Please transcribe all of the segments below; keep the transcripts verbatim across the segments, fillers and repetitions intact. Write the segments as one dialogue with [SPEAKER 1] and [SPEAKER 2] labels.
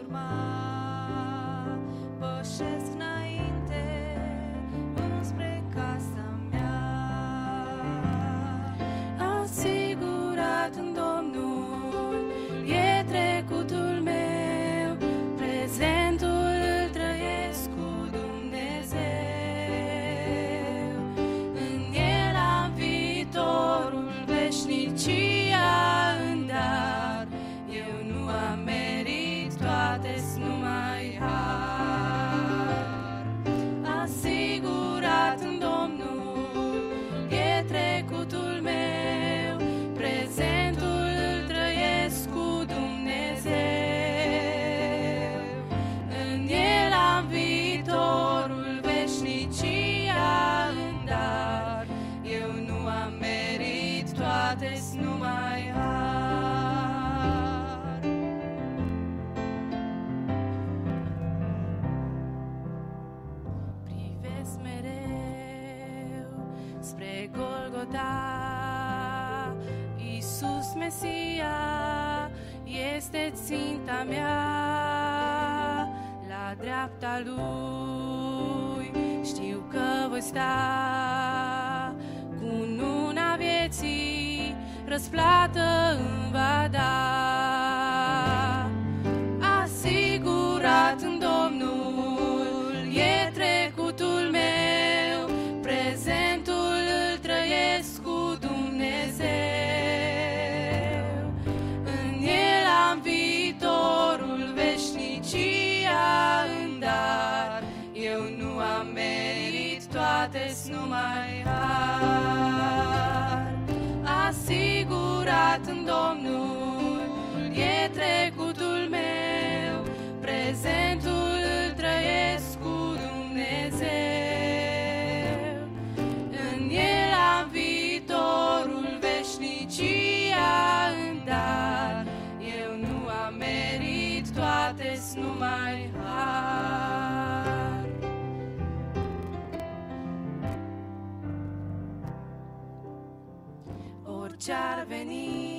[SPEAKER 1] urma, pășesc înainte înspre casa mea. Asigurat în Domnul e trecutul meu, prezentul îl trăiesc cu Dumnezeu. În el am viitorul, veșnicia în dar. Eu nu am merit, toate-s numai har. Asigurat în Domnul e trecutul meu, prezentul îl trăiesc cu Dumnezeu. În el am viitorul, veșnicia în dar. Eu nu am merit, toate-s numai har. Privesc mereu spre Golgota, Iisus Mesia este ținta mea. La dreapta Lui știu că voi sta, cununa vieții răsplată îmi va da. Asigurat în Domnul e trecutul meu, prezentul îl trăiesc cu Dumnezeu. În el am viitorul, veșnicia în dar. Eu nu am merit, toate-s numai har. Asigurat în Domnul e trecutul meu, prezentul îl trăiesc cu Dumnezeu. În el am viitorul, veșnicia în dar. Eu nu am merit, toate-s numai har. Orice-ar veni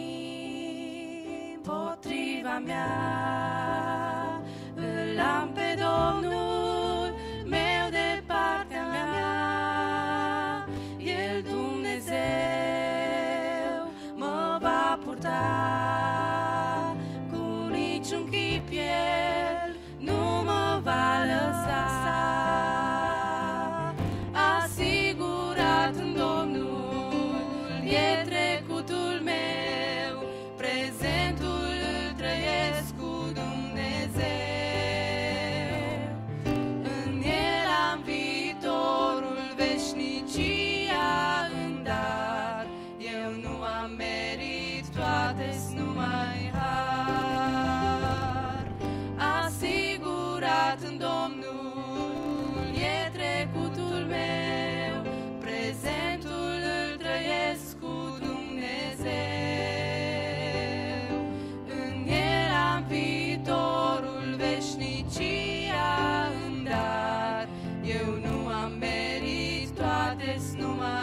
[SPEAKER 1] împotriva mea, îl am pe Domnul meu de partea mea. El, Dumnezeu, mă va purta, cu niciun chip El nu mă va lăsa. Asigurat în Domnul e trecutul meu, prezentul îl trăiesc cu Dumnezeu. În el am viitorul, veșnicia în dar. Eu nu am merit, toate-s numai har. Asigurat în Domnul e trecutul meu, prezentul îl trăiesc cu Dumnezeu. În el am viitorul, veșnicia în dar. Eu nu am merit, toate-s numai